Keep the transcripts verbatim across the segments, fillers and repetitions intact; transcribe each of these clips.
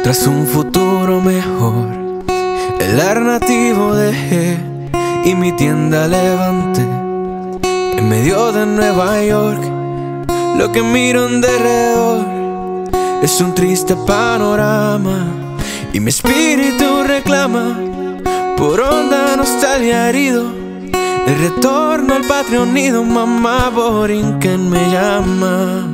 tras un futuro mejor. El alternativo dejé y mi tienda levanté en medio de Nueva York. Lo que miro en derredor es un triste panorama y mi espíritu reclama por honda nostalgia herido el retorno al patrio nido. Mamá Borinquen me llama,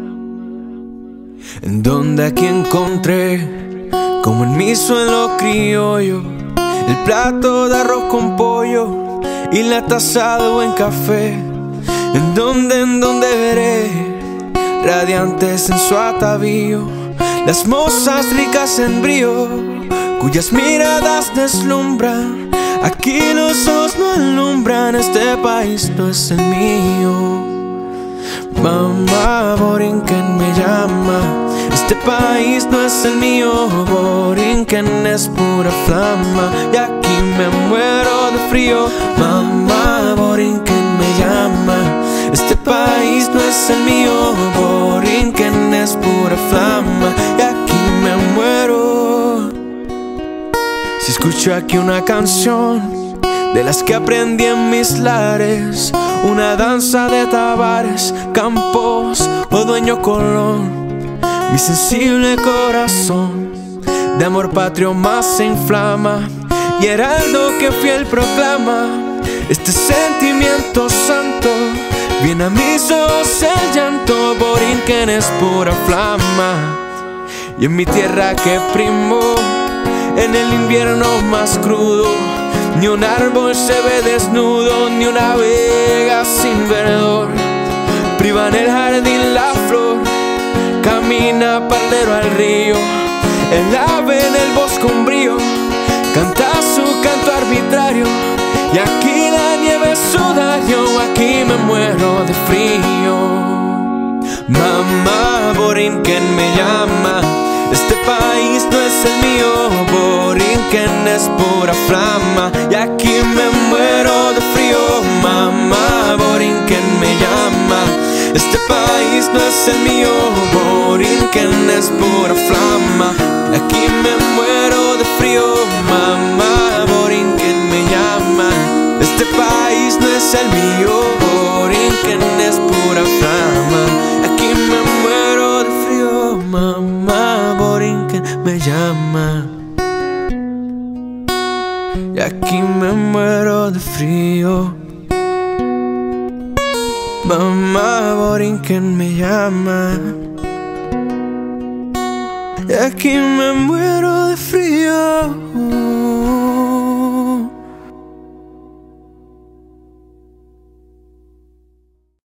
en donde aquí encontré, como en mi suelo criollo, el plato de arroz con pollo y la taza de buen café. En donde, en donde veré, radiantes en su atavío, las mozas ricas en brío, cuyas miradas deslumbran. Aquí los ojos no alumbran, este país no es el mío. Mamá Borinquen me llama, este país no es el mío. Borinquen es pura flama y aquí me muero de frío. Mamá Borinquen me llama, este país no es el mío. Borinquen es pura flama y aquí me muero. Si escucho aquí una canción de las que aprendí en mis lares, una danza de Tavares, Campos o Dueño Colón, mi sensible corazón de amor patrio más se inflama, y heraldo que fiel proclama este sentimiento santo. Viene a mis ojos el llanto, Borinquen es pura flama. Y en mi tierra que primó en el invierno más crudo, ni un árbol se ve desnudo, ni una vega sin verdor. Priva en el jardín la flor, camina paralelo al río. El ave en el bosque umbrío canta su canto arbitrario, y aquí la nieve es sudario, aquí me muero de frío. Mamá Borinquen me llama, este país no es el mío. Borinquen es pura flama y aquí me muero de frío. Mamá Borinquen me llama, este país no es el mío. Borinquen es pura flama, aquí me muero de frío. Mamá Borinquen me llama, este país no es el mío. Borinquen es pura flama, aquí me muero de frío. Mamá Borinquen me llama y aquí me muero de frío. Mamá Borinquen me llama y aquí me muero de frío.